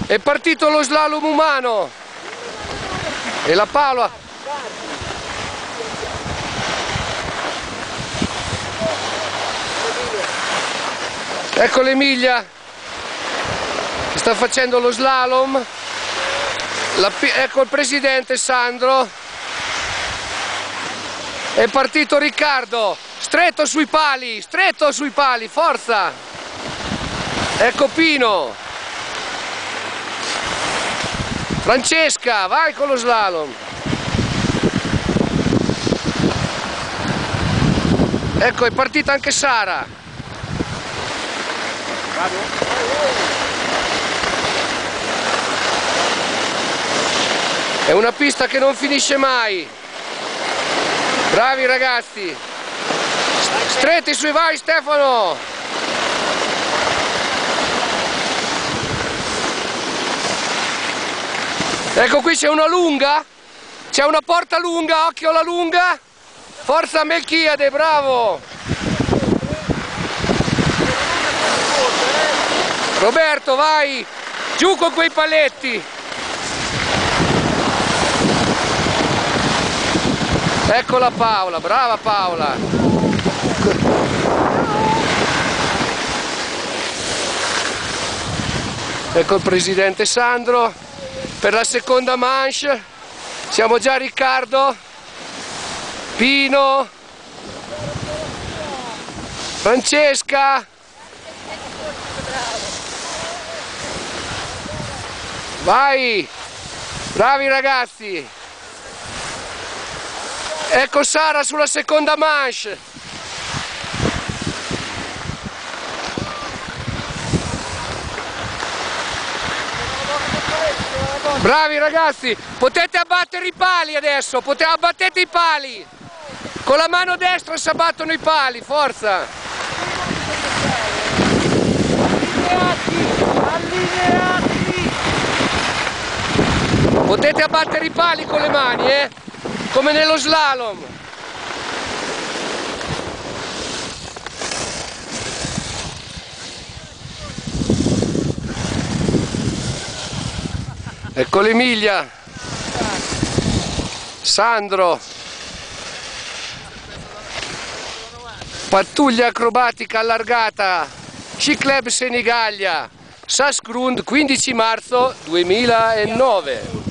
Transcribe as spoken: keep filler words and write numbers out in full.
È partito lo slalom umano e la Paola. Ecco l'Emilia che sta facendo lo slalom. La, ecco il presidente Sandro. È partito Riccardo, stretto sui pali, stretto sui pali, forza. Ecco Pino. Francesca, vai con lo slalom. Ecco, è partita anche Sara. È una pista che non finisce mai. Bravi ragazzi. Stretti sui, vai Stefano. Ecco qui c'è una lunga, c'è una porta lunga, occhio alla lunga, forza Melchiade, bravo! Roberto vai, giù con quei paletti! Eccola Paola, brava Paola! Ecco il presidente Sandro. Per la seconda manche siamo già Riccardo, Pino, Francesca, vai, bravi ragazzi, ecco Sara sulla seconda manche. Bravi ragazzi, potete abbattere i pali adesso, potete, abbattete i pali, con la mano destra si abbattono i pali, forza! Allineati, allineati! Potete abbattere i pali con le mani, eh? Come nello slalom. Ecco l'Emilia, Sandro, pattuglia acrobatica allargata, Sci Club Senigallia, Sasgrund, quindici marzo duemilanove.